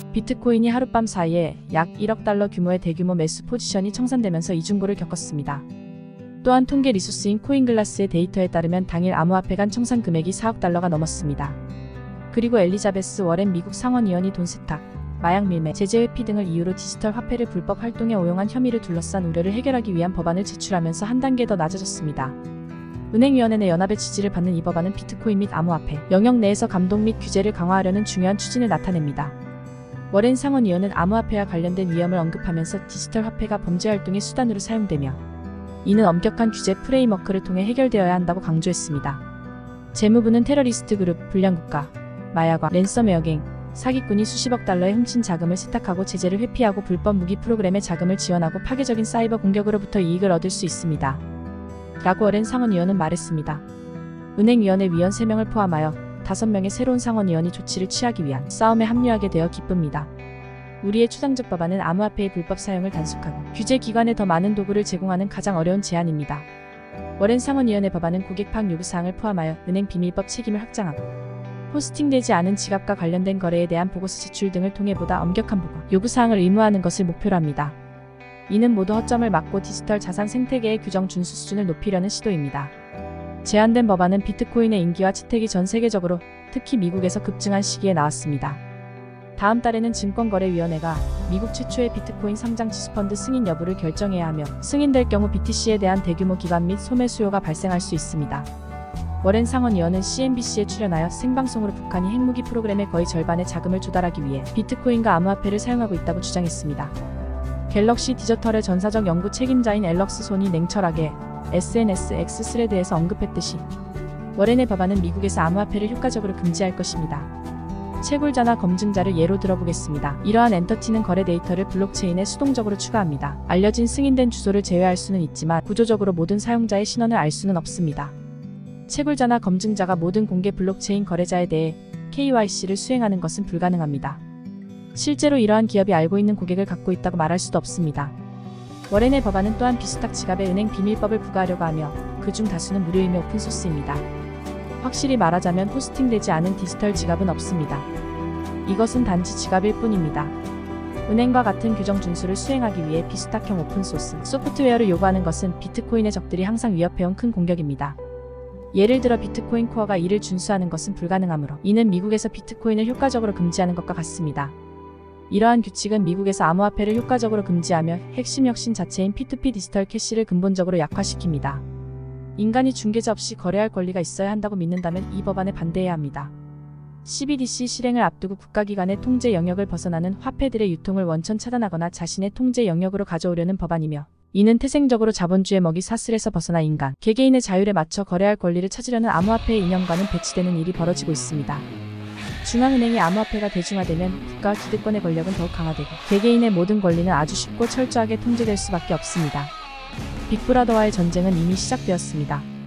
비트코인이 하룻밤 사이에 약 1억 달러 규모의 대규모 매수 포지션이 청산되면서 이중고를 겪었습니다. 또한 통계 리소스인 코인글라스의 데이터에 따르면 당일 암호화폐 간 청산 금액이 4억 달러가 넘었습니다. 그리고 엘리자베스 워렌 미국 상원의원이 돈 세탁, 마약 밀매, 제재 회피 등을 이유로 디지털 화폐를 불법 활동에 오용한 혐의를 둘러싼 우려를 해결하기 위한 법안을 제출하면서 한 단계 더 낮아졌습니다. 은행위원회 내 연합의 지지를 받는 이 법안은 비트코인 및 암호화폐 영역 내에서 감독 및 규제를 강화하려는 중요한 추진을 나타냅니다. 워렌 상원의원은 암호화폐와 관련된 위험을 언급하면서 디지털 화폐가 범죄 활동의 수단으로 사용되며 이는 엄격한 규제 프레임워크를 통해 해결되어야 한다고 강조했습니다. 재무부는 테러리스트 그룹, 불량국가, 마약과 랜섬웨어갱, 사기꾼이 수십억 달러의 훔친 자금을 세탁하고 제재를 회피하고 불법 무기 프로그램의 자금을 지원하고 파괴적인 사이버 공격으로부터 이익을 얻을 수 있습니다. 라고 워렌 상원의원은 말했습니다. 은행위원회 위원 3명을 포함하여 5명의 새로운 상원의원이 조치를 취하기 위한 싸움에 합류하게 되어 기쁩니다. 우리의 추상적 법안은 암호화폐의 불법 사용을 단속하고 규제기관에 더 많은 도구를 제공하는 가장 어려운 제안입니다. 워렌 상원의원의 법안은 고객 파악 요구사항을 포함하여 은행 비밀법 책임을 확장하고 호스팅되지 않은 지갑과 관련된 거래에 대한 보고서 제출 등을 통해 보다 엄격한 보고 요구사항을 의무화하는 것을 목표로 합니다. 이는 모두 허점을 막고 디지털 자산 생태계의 규정 준수 수준을 높이려는 시도입니다. 제안된 법안은 비트코인의 인기와 채택이 전 세계적으로 특히 미국에서 급증한 시기에 나왔습니다. 다음 달에는 증권거래위원회가 미국 최초의 비트코인 상장 지수펀드 승인 여부를 결정해야 하며 승인될 경우 BTC에 대한 대규모 기관 및 소매 수요가 발생할 수 있습니다. 워렌 상원의원은 CNBC에 출연하여 생방송으로 북한이 핵무기 프로그램의 거의 절반의 자금을 조달하기 위해 비트코인과 암호화폐를 사용하고 있다고 주장했습니다. 갤럭시 디저털의 전사적 연구 책임자인 앨럭스 손이 냉철하게 SNS X 스레드에서 언급했듯이 워렌의 법안은 미국에서 암호화폐를 효과적으로 금지할 것입니다. 채굴자나 검증자를 예로 들어보겠습니다. 이러한 엔터티는 거래 데이터를 블록체인에 수동적으로 추가합니다. 알려진 승인된 주소를 제외할 수는 있지만 구조적으로 모든 사용자의 신원을 알 수는 없습니다. 채굴자나 검증자가 모든 공개 블록체인 거래자에 대해 KYC를 수행하는 것은 불가능합니다. 실제로 이러한 기업이 알고 있는 고객을 갖고 있다고 말할 수도 없습니다. 워렌의 법안은 또한 비스탁 지갑에 은행 비밀법을 부과하려고 하며 그중 다수는 무료이며 오픈소스입니다. 확실히 말하자면 호스팅되지 않은 디지털 지갑은 없습니다. 이것은 단지 지갑일 뿐입니다. 은행과 같은 규정 준수를 수행하기 위해 비스탁형 오픈소스 소프트웨어를 요구하는 것은 비트코인의 적들이 항상 위협해온 큰 공격입니다. 예를 들어 비트코인 코어가 이를 준수하는 것은 불가능하므로 이는 미국에서 비트코인을 효과적으로 금지하는 것과 같습니다. 이러한 규칙은 미국에서 암호화폐를 효과적으로 금지하며 핵심 혁신 자체인 P2P 디지털 캐시를 근본적으로 약화시킵니다. 인간이 중개자 없이 거래할 권리가 있어야 한다고 믿는다면 이 법안에 반대해야 합니다. CBDC 실행을 앞두고 국가기관의 통제 영역을 벗어나는 화폐들의 유통을 원천 차단하거나 자신의 통제 영역으로 가져오려는 법안이며 이는 태생적으로 자본주의 먹이 사슬에서 벗어나 인간, 개개인의 자율에 맞춰 거래할 권리를 찾으려는 암호화폐의 이념과는 배치되는 일이 벌어지고 있습니다. 중앙은행의 암호화폐가 대중화되면 국가와 기득권의 권력은 더욱 강화되고 개개인의 모든 권리는 아주 쉽고 철저하게 통제될 수밖에 없습니다. 빅브라더와의 전쟁은 이미 시작되었습니다.